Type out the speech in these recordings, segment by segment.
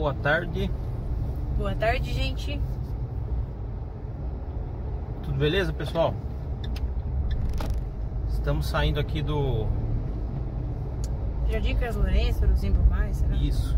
Boa tarde. Boa tarde, gente. Tudo beleza, pessoal? Estamos saindo aqui do... Jardim Carlos Lourenço, Uruzinho por mais, será? Isso.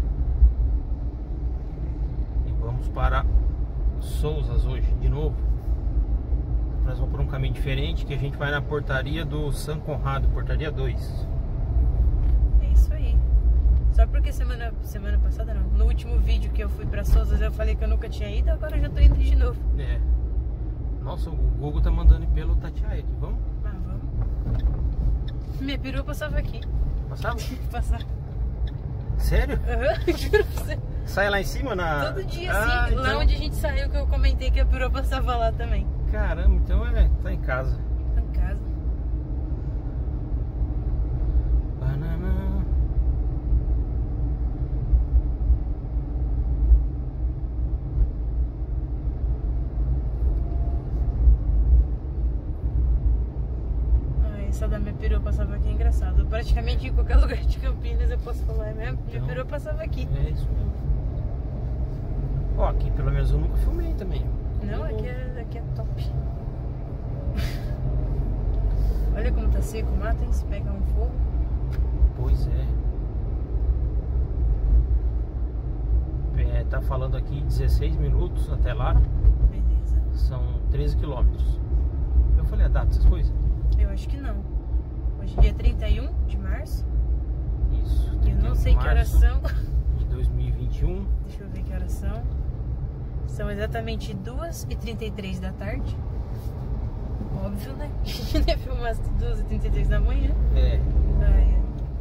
E vamos para Sousas hoje, de novo. Nós vamos por um caminho diferente, que a gente vai na portaria do São Conrado, portaria 2. É isso aí. Só porque semana passada não, no último vídeo que eu fui pra Sousas eu falei que eu nunca tinha ido, agora eu já tô indo de novo. É. Nossa, o Google tá mandando pelo Tatiaia aqui, vamos? Ah, vamos. Minha perua passava aqui. Passava? Passava. Sério? Aham, juro pra você. Sai lá em cima na... Todo dia, assim, lá então... onde a gente saiu, que eu comentei que a perua passava lá também. Caramba, então tá em casa. Tá em casa. Banana. Essa da minha perua passava aqui é engraçado. Praticamente em qualquer lugar de Campinas eu posso falar. Minha perua passava aqui. É isso mesmo. Ó, aqui pelo menos eu nunca filmei também. Não, aqui é top. Olha como tá seco o mato, hein? Se pegar um fogo. Pois é. Tá falando aqui 16 minutos até lá. Beleza. São 13 quilômetros. Eu falei a data, essas coisas? Eu acho que não. Hoje é dia 31 de março. Isso. Eu não sei que horas são. De 2021. Deixa eu ver que horas são. São exatamente 2h33 da tarde. Óbvio, né? A gente não ia filmar às 2h33 da manhã. É. Ai,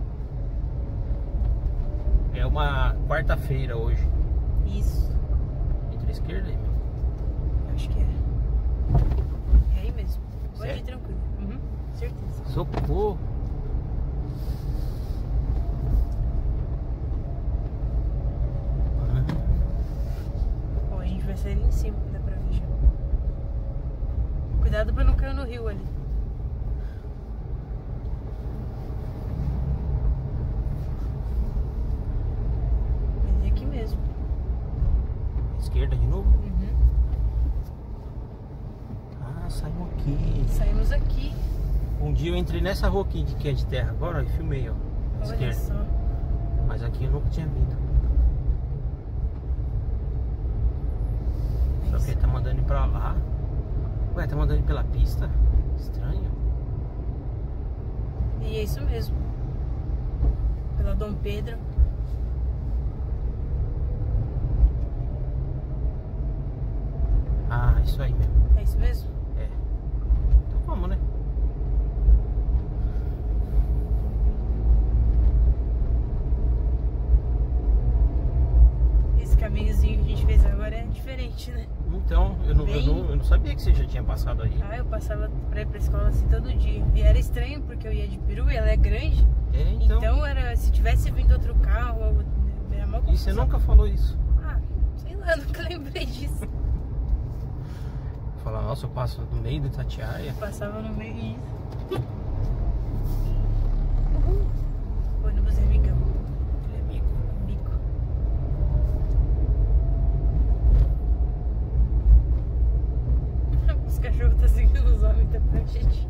É uma quarta-feira hoje. isso. Entre a esquerda e Acho que é. É aí mesmo. Pode ir Sério? tranquilo. Uhum, certeza. Socorro. Ó, a gente vai sair ali em cima, que dá pra ver já. Cuidado pra não cair no rio ali. Mas é aqui mesmo. Esquerda de novo? Uhum. Ah, saímos aqui. Saímos aqui. Um dia eu entrei nessa rua aqui que é de terra agora e filmei, ó. Olha Esquerda. só. Mas aqui eu nunca tinha vindo. Só que ele tá mandando ir pra lá. Ué, tá mandando ir pela pista? Estranho. E é isso mesmo. Pela Dom Pedro. Ah, isso aí mesmo. É isso mesmo? É. Então vamos, né? Esse caminhozinho que a gente fez agora é diferente, né? Então, eu não sabia que você já tinha passado aí. Ah, eu passava pra ir pra escola assim todo dia. E era estranho porque eu ia de peru e ela é grande. É, então. Então era, se tivesse vindo outro carro, era mal E você nunca falou isso? Ah, sei lá, nunca lembrei disso. Falar, nossa, eu passo no meio do Itatiaia. Eu passava no meio e Foi no Buzé Amigão. Ele é amigo. Amigo. Os cachorros estão seguindo os homens, tá pra gente.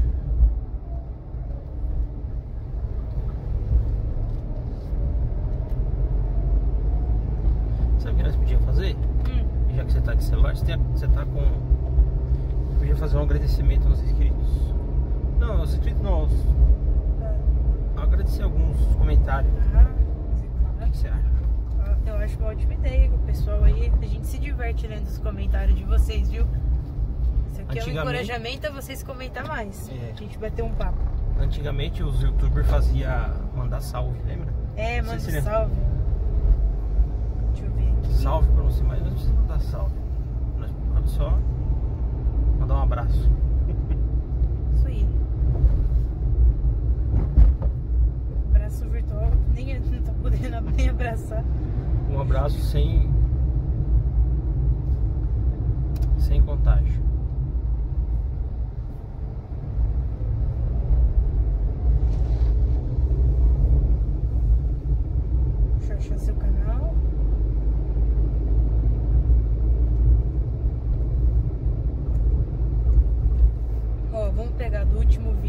Sabe o que nós podíamos fazer? Já que você tá de celular, você tá com... Podia fazer um agradecimento aos inscritos. Não, aos inscritos não, agradecer alguns comentários. O que você acha? Eu acho uma ótima ideia. O pessoal aí, a gente se diverte lendo os comentários de vocês, viu? Isso aqui é um encorajamento a vocês comentar mais. É. A gente vai ter um papo. Antigamente os youtubers faziam mandar salve, lembra? É, Não sei manda se lembra. salve. Deixa eu ver aqui. Salve pra você, mas não precisa mandar salve. Nós podemos só mandar um abraço. Isso aí. Abraço virtual. Nem não tá podendo nem abraçar. Um abraço sem contágio. Deixa eu achar seu canal.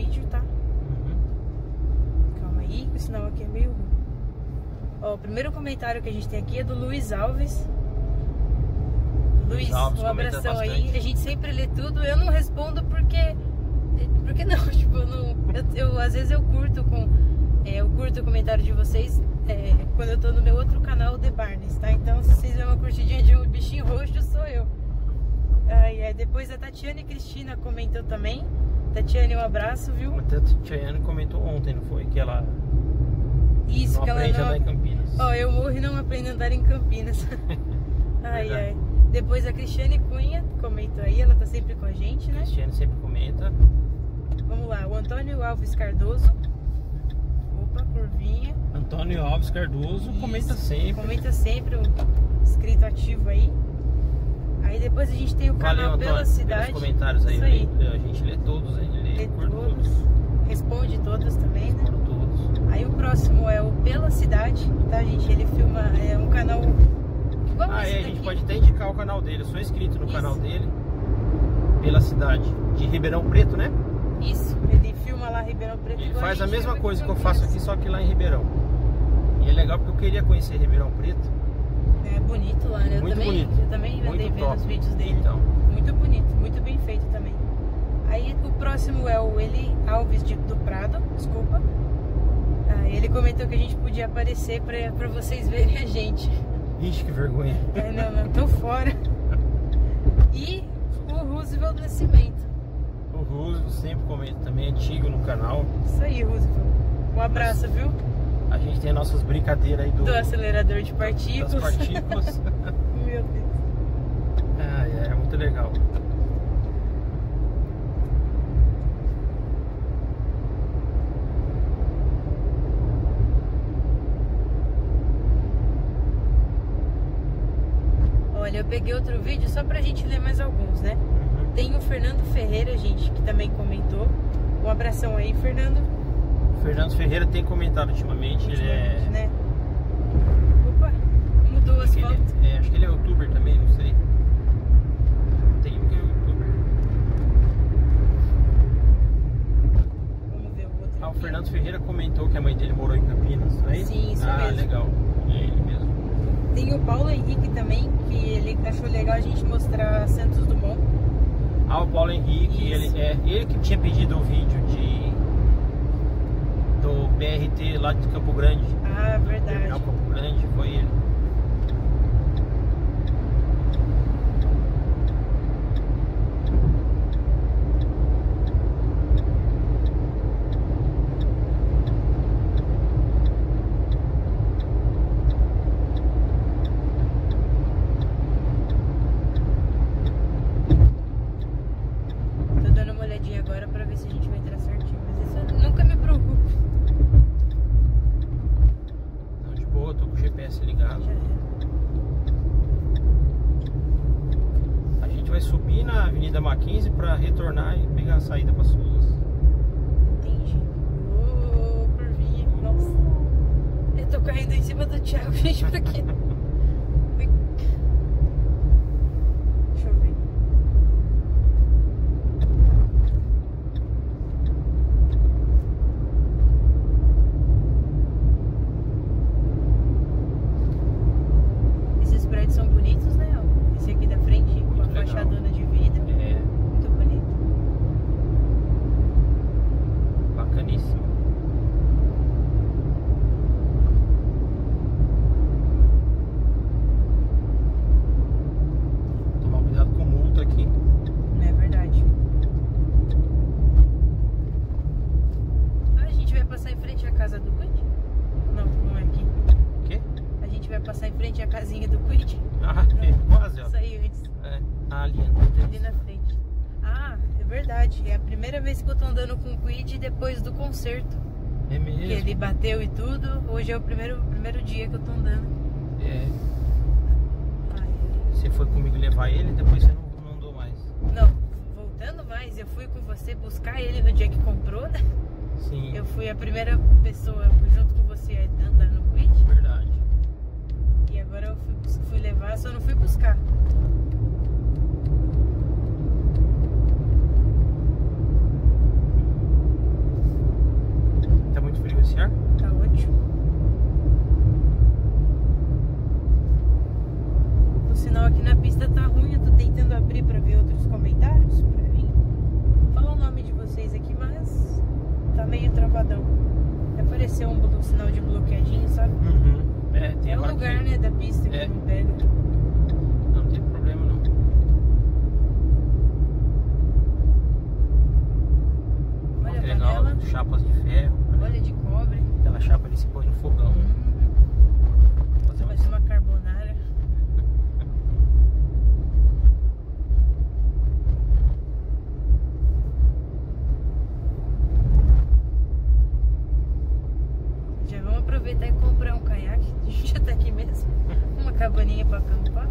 vídeo, tá? Calma aí, que o sinal aqui é meio ruim. Ó, o primeiro comentário que a gente tem aqui é do Luiz Alves. Luiz, um abração aí. A gente sempre lê tudo. Eu não respondo porque não, tipo, às vezes eu curto o comentário de vocês quando eu tô no meu outro canal, The Barnes, tá? Então, se vocês verem uma curtidinha de um bichinho roxo, sou eu. Depois a Tatiane Cristina comentou também. Tatiane, um abraço, viu? Até a Tatiane comentou ontem, não foi? Que ela Isso, não que aprende ela a andar em Campinas. Ó, eu morro e não aprendo a andar em Campinas. Ai. Depois a Cristiane Cunha comentou aí, ela tá sempre com a gente, né? A Cristiane sempre comenta. Vamos lá, o Antônio Alves Cardoso. Opa, curvinha. Antônio Alves Cardoso. Isso, comenta sempre. Comenta sempre, um inscrito ativo aí. Aí depois a gente tem o canal Valeu, Pela Cidade. Pelos comentários aí, a gente lê todos, lê todos. Responde todos também, né? Todos. Aí o próximo é o Pela Cidade, tá, gente? Ele filma, é um canal igual a esse gente pode até indicar o canal dele. Eu sou inscrito no canal dele. Pela Cidade de Ribeirão Preto, né? Isso, ele filma lá Ribeirão Preto. Ele faz a mesma coisa que eu faço aqui, só que lá em Ribeirão. E é legal porque eu queria conhecer Ribeirão Preto. É bonito lá, né? Muito bonito. Eu também andei vendo os vídeos dele. Então. Muito bonito, muito bem feito também. Aí o próximo é o Eli Alves do Prado, desculpa. Ele comentou que a gente podia aparecer pra vocês verem a gente. Ixi, que vergonha. Não, tô fora. E o Roosevelt Nascimento. O Roosevelt sempre comenta também, antigo no canal. Isso aí, Roosevelt. Um abraço, viu? A gente tem nossas brincadeiras aí do acelerador de partículas. Das partículas. Meu Deus. É muito legal. Olha, eu peguei outro vídeo só pra gente ler mais alguns, né? Tem o Fernando Ferreira, gente, que também comentou. Um abração aí, Fernando. Fernando Ferreira tem comentado ultimamente, ele é... né? Opa, mudou as fotos. Acho que ele é youtuber também, não sei. Tem um que é youtuber. Vamos ver o outro. O Fernando Ferreira comentou que a mãe dele morou em Campinas, não é isso? Sim, isso mesmo. Legal. É ele mesmo. Tem o Paulo Henrique também, que ele achou legal a gente mostrar Santos Dumont. O Paulo Henrique, ele que tinha pedido o vídeo do BRT lá de Campo Grande. Verdade. Terminal Campo Grande, foi ele. Agora pra ver se a gente vai entrar certinho, mas isso eu nunca me preocupo. Não, de boa, tô com o GPS ligado. Já é. A gente vai subir na Avenida Mackenzie pra retornar e pegar a saída pra Souza. Entendi. Curvinha. Nossa. Eu tô caindo em cima do Thiago, gente, por aqui. Deixa eu ver. São bonitos, né? Esse aqui da frente, com a fachadona de vidro. Muito bonito. Bacaníssimo. Tomar cuidado com multa aqui. Não é verdade. A gente vai passar em frente à casa do Quid? Não, não é aqui. O quê? A gente vai passar em frente à casinha do Quid? Quase, ó. Isso aí antes. Ali na frente. É verdade. É a primeira vez que eu tô andando com o Quid depois do concerto. É mesmo? Que ele bateu e tudo. Hoje é o primeiro dia que eu tô andando. Você foi comigo levar ele, depois você não andou mais. Não, voltando mais, eu fui com você buscar ele no dia que comprou, né? Sim. Eu fui a primeira pessoa junto com você a andar no Quid. Verdade. E agora eu fui levar, só não fui buscar. sinal de bloqueadinho, sabe? Tem é o lugar, né, da pista que não pega. Não tem problema não. Olha a legal, panela. chapas de ferro. Olha, de cobre. Aquela chapa ali se põe no fogão. Fazer uma carbonara. Já vamos aproveitar e comprar um caiaque. A gente já tá aqui mesmo. Uma cabaninha pra acampar.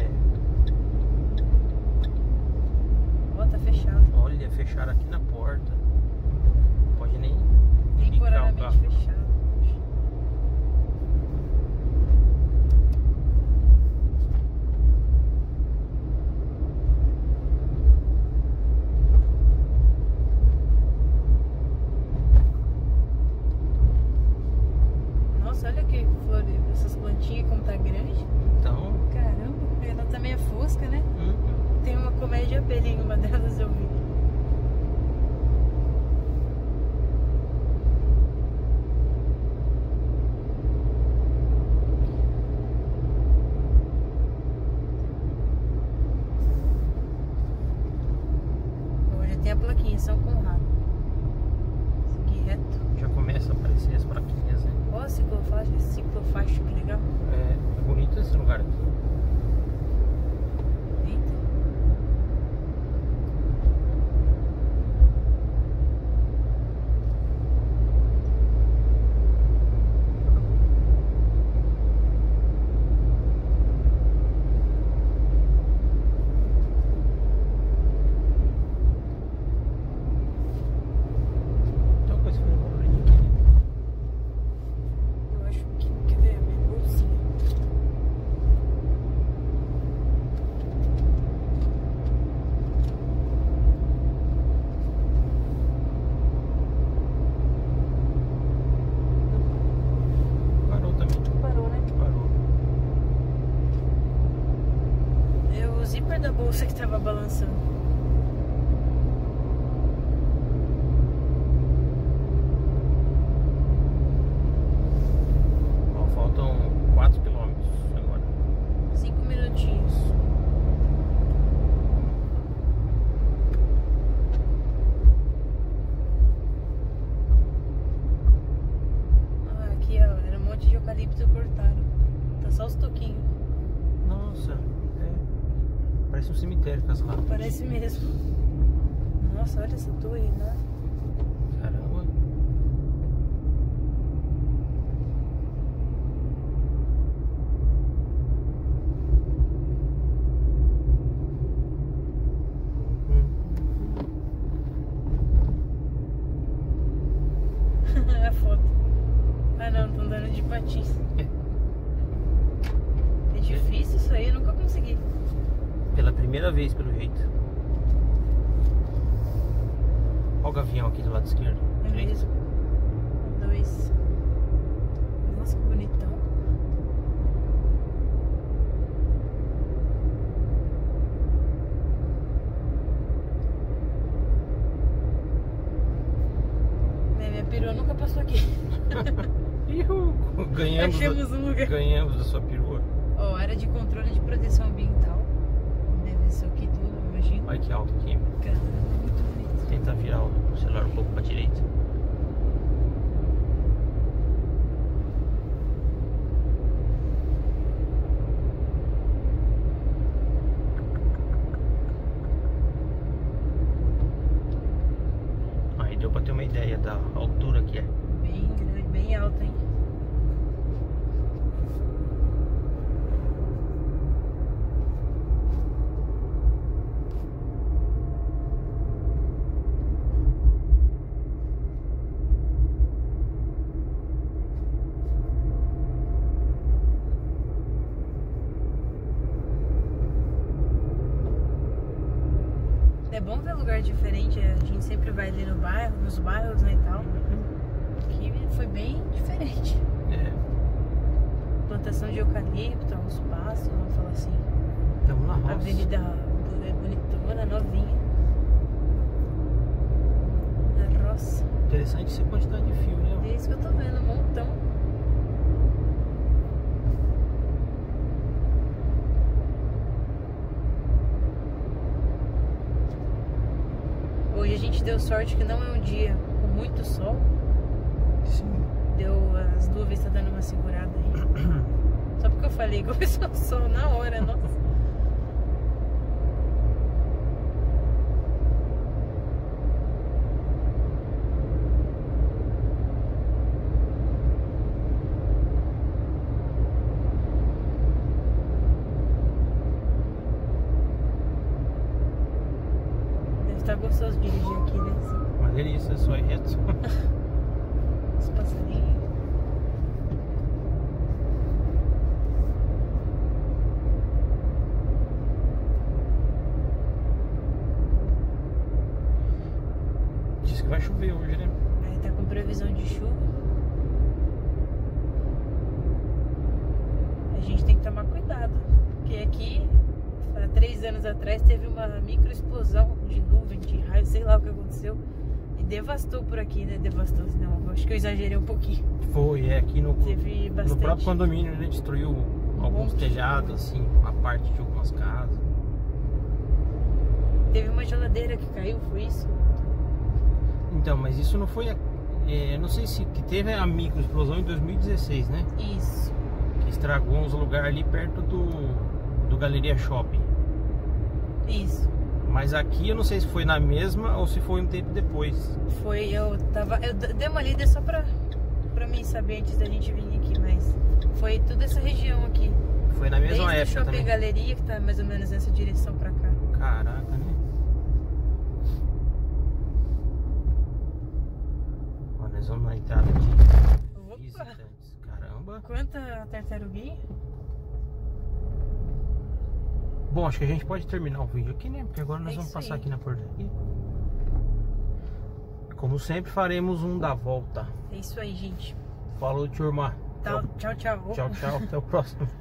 Ó, tá fechado. Olha, fecharam aqui na porta. Pode nem temporariamente fechado. Nossa, olha que flor, essas plantinhas como tá grande. Então. Caramba, ela tá meio fosca, né? Tem uma colmeia de abelha em uma delas, eu vi. Tem a plaquinha, São Conrado. Seguir reto. Já começa a aparecer as plaquinhas, né? Ó, ciclofaixa, que legal. É bonito esse lugar aqui. Eita. Da bolsa que tava balançando. Ó, faltam 4 quilômetros agora. 5 minutinhos. Ah, aqui ó, era um monte de eucalipto cortado. Tá só os toquinhos. Nossa, parece um cemitério com as latas. Parece mesmo. Nossa, olha essa torre, né? Caramba. A foto. Ah não, tô andando de patins. É difícil isso aí, eu nunca consegui. Pela primeira vez, pelo jeito. Olha o gavião aqui do lado esquerdo. É mesmo. 2. Nossa, que bonitão. Minha perua nunca passou aqui. Achamos um lugar. Ganhamos da sua perua. Ó, área de controle de proteção ambiental. Deve ser aqui tudo, eu imagino. Olha que alto aqui. Caramba, muito bonito. Tenta virar o celular um pouco pra direita. Aí deu pra ter uma ideia da altura que é. Bem grande, bem alto, hein? É bom ver lugar diferente, a gente sempre vai ali no bairro, nos bairros, né, e tal. Aqui foi bem diferente. É. Plantação de eucalipto, uns pastos, vamos falar assim. Estamos na roça. A avenida é bonitona, novinha. Na roça. Interessante essa quantidade de fio, né? É isso que eu tô vendo, um montão. Hoje a gente deu sorte que não é um dia com muito sol. Sim. As nuvens tá dando uma segurada aí. Só porque eu falei, começou o sol na hora, nossa. Tá gostoso dirigir aqui, né? Uma delícia, só é reto. Os passarinhos. Diz que vai chover hoje, né? Tá com previsão de chuva. A gente tem que tomar cuidado, porque aqui há 3 anos atrás teve uma micro explosão de nuvem, de raio, sei lá o que aconteceu. E devastou por aqui, né? Devastou, não, acho que eu exagerei um pouquinho. Foi, aqui no próprio condomínio, né? Destruiu alguns telhados, assim, a parte de algumas casas. Teve uma geladeira que caiu, foi isso? Então, mas isso não foi... não sei se... que teve a micro explosão em 2016, né? Isso. Que estragou uns lugares ali perto do Galeria Shopping. Isso. Mas aqui eu não sei se foi na mesma ou se foi um tempo depois. Foi, eu dei uma lida só pra mim saber antes da gente vir aqui, mas foi toda essa região aqui. Foi na mesma Desde época o Shopping também. Galeria, que tá mais ou menos nessa direção pra cá. Caraca, né? Ó, nós vamos na entrada de visitantes. Caramba. Quanta tartaruguinha? Bom, acho que a gente pode terminar o vídeo aqui, né? Porque agora nós vamos passar aqui na portaria. Como sempre, faremos um da volta. É isso aí, gente. Falou, turma. Tchau, tchau. Tchau, tchau. Até o próximo.